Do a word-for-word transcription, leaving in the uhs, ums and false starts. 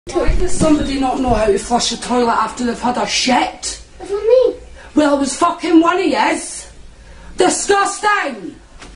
Why does somebody not know how to flush a toilet after they've had a shit? That's not me. Well, it was fucking one of yous. Disgusting!